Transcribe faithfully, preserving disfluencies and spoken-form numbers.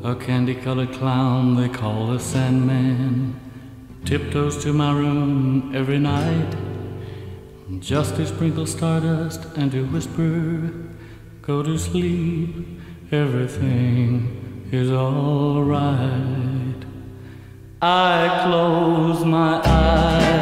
A candy-colored clown they call the Sandman tiptoes to my room every night, just to sprinkle stardust and to whisper, go to sleep, everything is all right. I close my eyes